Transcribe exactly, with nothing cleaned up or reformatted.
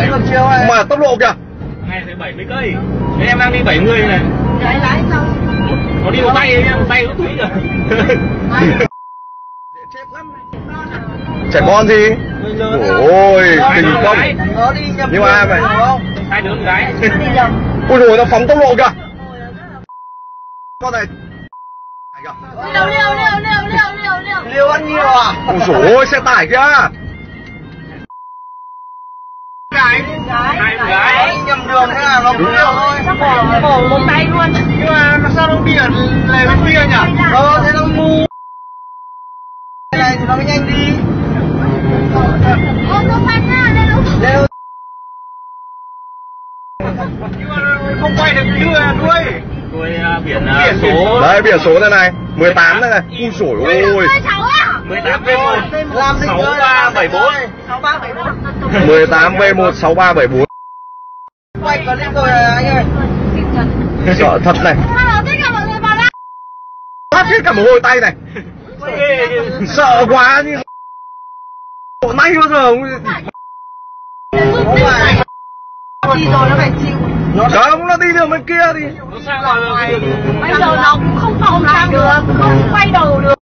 Mà tốc độ kìa. Này phải bảy mươi cây. Thế em đang đi bảy mươi này. Đấy lái xong. Nó đi một tay ấy, một tay nó túi rồi. Chết lắm. Trẻ con gì? Ôi, tình công. Nhưng mà mày hai đứa một cái. ôi rồi nó phóng tốc độ kìa. Con này. Liều liều liều liều liều liều liều. Liều ăn nhiều à? Ôi dồi ôi, xe tải kìa. Gái. Hai gái. Nhầm đường thế là nó cũng liều thôi. Chắc bỏ bỏ một tay luôn. Nhưng mà sao nó đi ở lề bên kia nhỉ? Ờ, thế nó ngu. Cái này thì nó mới nhanh đi. Ô, nó phanh á, lên luôn. Lên. Nhưng mà không quay được đuôi đuôi. Đuôi biển số. Đây biển số đây này, mười tám đây này. Ui dồi ôi. mười tám V một sáu ba bảy bốn. sáu ba bảy bốn. mười tám V một sáu ba bảy bốn. Quay clip rồi anh ơi. Sợ thật này. Phát hết cả mồ hôi tay này. Sợ quá như bộ may bao giờ không. Đi rồi nó phải chịu. Không, nó đi đường bên kia thì. Bây giờ nó cũng không phòng lại được, không quay đầu được.